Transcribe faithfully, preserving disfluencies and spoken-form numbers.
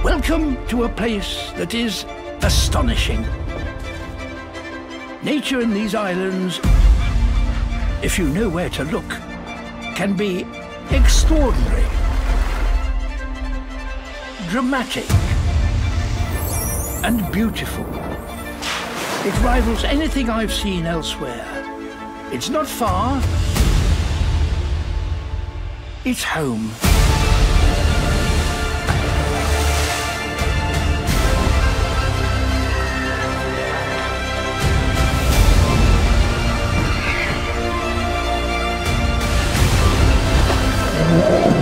Welcome to a place that is astonishing. Nature in these islands, if you know where to look, can be extraordinary, dramatic, and beautiful. It rivals anything I've seen elsewhere. It's not far. It's home. Yeah.